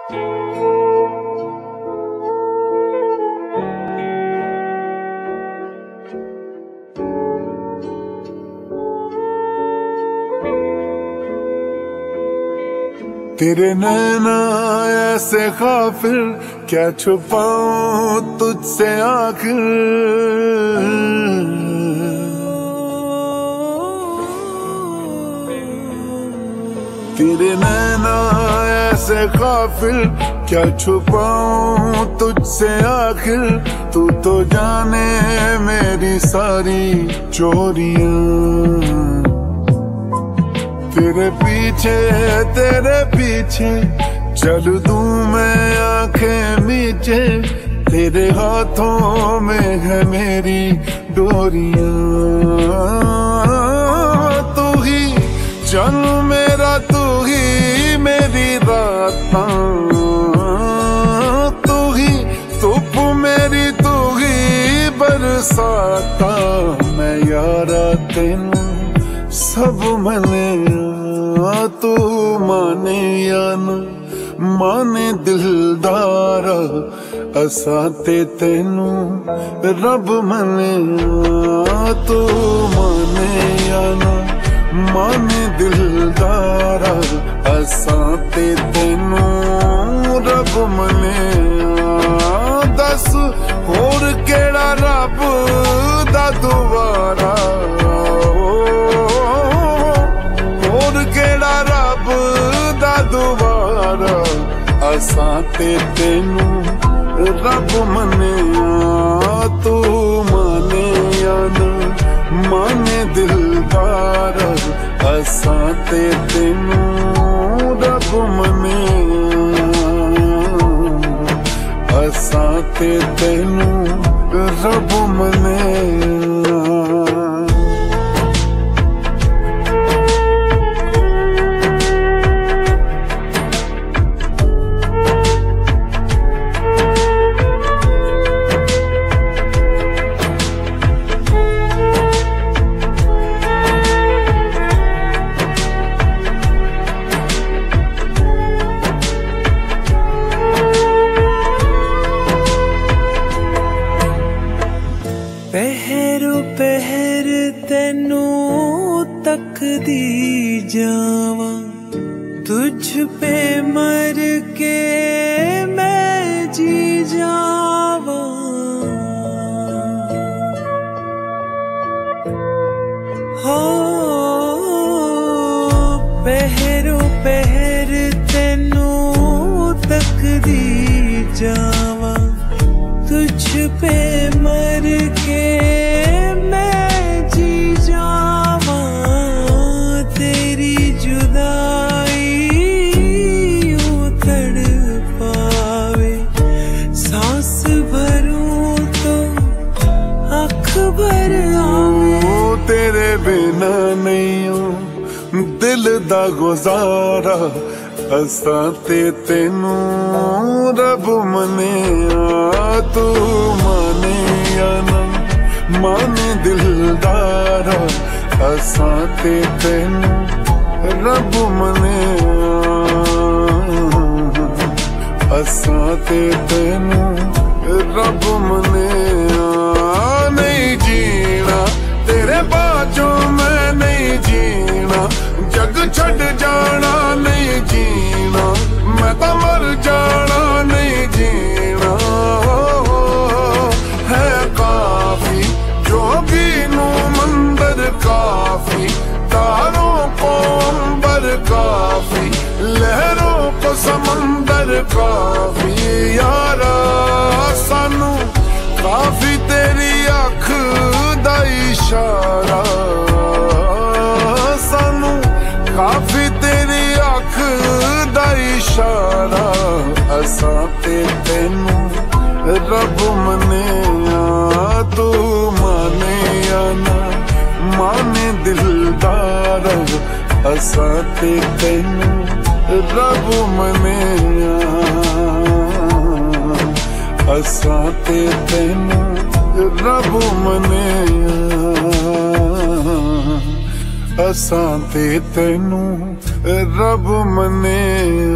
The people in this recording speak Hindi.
तेरे नैना ऐसे गाफिल, क्या छुपाऊं तुझसे आखिर। तेरे नैना ऐसे गाफिल, क्या छुपाऊं तुझसे आखिर। तू तो जाने मेरी सारी चोरियां। तेरे पीछे चल दूं मैं आंखें मीचे। तेरे हाथों में है मेरी डोरियां। तू ही चैन मेरा, तू ही मेरी रातां। तू ही धुप मेरी, तू ही बरसाता। मैं यारा तेनू सब मने, तू माने या न माने दिलदारा। असा ते तेनू रब मने, तू माने या न माने दिलदारा। असा ते तेनू रब मने। दस होर केड़ा रब दा दुआरा। दुबारा असा ते तेनू रब मने। तू माने या न माने दिलदार। असा ते तेनू रब मने। असा ते तेनू रब मने। पहरो पहर तेनू तकदी जावा। तुझ पे मर के मैं जी जावा। हो पहरो पहर तेनू तकदी जावा। तुझ पे मर के मैं जी जावा। तेरी जुदाई यूं तड़पावे। सांस भरूं तो आँख भर आवे। तेरे बिना नहीं हूँ दिल दा गुजारा। असा ते तेनू रब मने। तू माने या न माने दिलदारा। असा ते तेनू रब मने। असा ते तेनू रब मने। नहीं जीना तेरे बाजों मैं नहीं जीना। जग छड़ जाना नहीं जीना। मैं तो मर जाना नहीं जीना। है काफी जोगी नू मंदिर काफी। तारों को अंबर काफी। लहरों को समंदर काफी। यारा सानू काफी तेरी अख दा इशारा। सानू काफी तेरी अख दा इशारा। असा ते तेनू रब मने। तू माने या न माने दिलदार। असा ते तेनू रब मने। असा ते तेनू रब मने। असा ते तेनू रब मने।